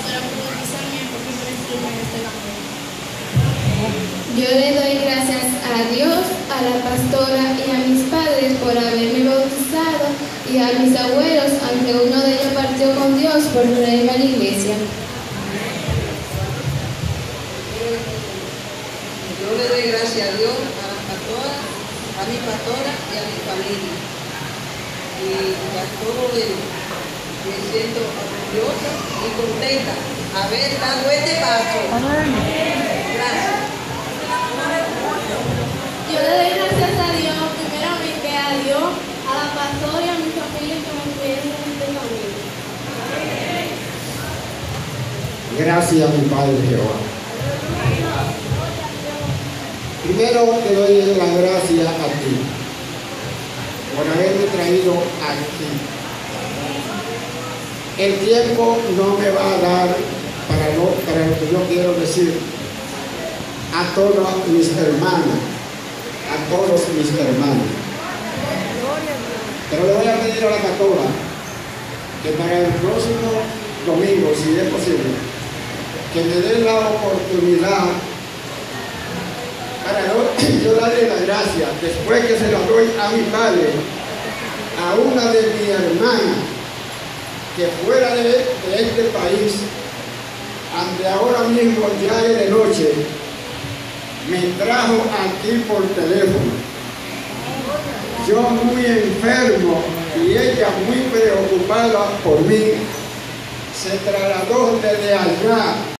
para profundizarme y instruirme en este camino. Yo le doy gracias a Dios, a la pastora y a mis padres por haberme bautizado y a mis abuelos, aunque uno de ellos partió con Dios, por traerme a la iglesia. Yo le doy gracias a Dios, a la pastora, a mi pastora y a mi familia. Y a todo ello me siento orgullosa y contenta de haber dado este paso. Gracias. Yo le doy gracias a Dios, primeramente a Dios, a la pastora y a mi familia que me incluyeron en este camino. Gracias, mi Padre Jehová. Primero te doy las gracias a ti por haberme traído aquí. El tiempo no me va a dar para lo que yo quiero decir a todos mis hermanos, Pero le voy a pedir a la pastora que para el próximo domingo, si es posible, que me dé la oportunidad para yo darle las gracias, después que se las doy a mi padre, a una de mis hermanas, que fuera de este país, ante ahora mismo ya es de noche, me trajo aquí por teléfono. Yo muy enfermo y ella muy preocupada por mí, se trasladó desde allá